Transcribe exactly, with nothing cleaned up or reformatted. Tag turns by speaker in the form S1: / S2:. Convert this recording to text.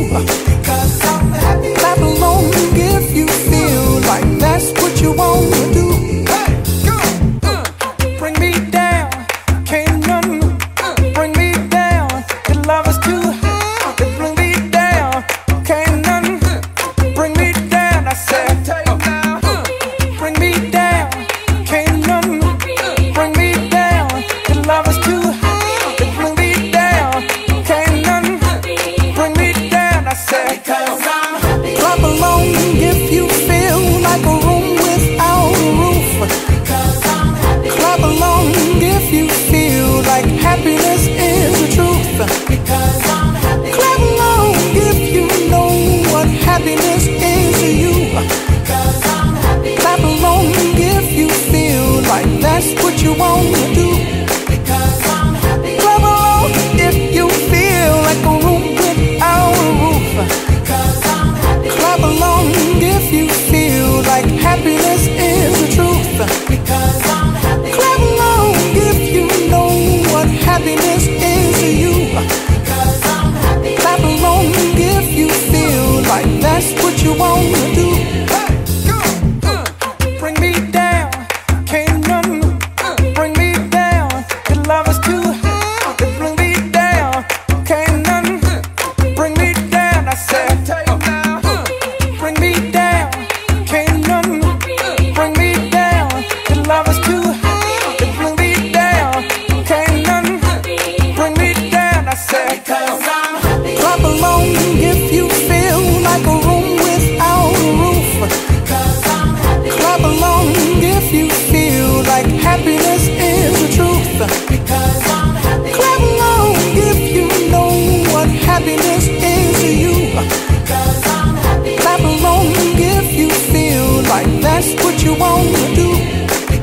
S1: Because I'm happy.
S2: Clap along if you feel like that's what you want to do.
S1: Hey, go. Uh.
S2: Bring me down, can't none uh, bring me down. Your love is too high to bring me down. Can't none uh, bring me down. I said, take now. Uh, bring me down, can't none uh, bring me down. Your love is too high to bring me down. Can't none uh, bring me down. I said,
S1: Because I'm happy.
S2: clap along if you feel like a room without a roof.
S1: Because I'm happy.
S2: Clap along if you feel like happiness is the truth.
S1: Because I'm happy.
S2: Clap along if you know what happiness is to you.
S1: Because I'm happy.
S2: Clap along if you feel like that's what you want to do.
S1: Because I'm happy.
S2: Clap along if you feel like a room without a roof.
S1: Because I'm happy.
S2: Clap along if you feel like happiness is the truth.
S1: Because I'm happy.
S2: Clap along if you know what happiness is to you.
S1: Because I'm happy.
S2: Clap along if you feel like that's what you want to do.
S1: Hey, go. Uh.
S2: Bring me down, can't none uh, bring me down. Your love is too high to bring me down. Can't none uh, bring me down. I said, take now. Uh, bring me down, can't none uh, bring me down. Your love is too high to bring me down. Can't none uh, bring me down. I said,
S1: Because I'm happy.
S2: clap along if you feel like a room without a roof.
S1: Because I'm happy.
S2: Clap along if you feel like happiness is the truth.
S1: Because I'm happy.
S2: Clap along if you know what happiness is to you.
S1: Because I'm happy.
S2: Clap along if you feel like that's what you want to do.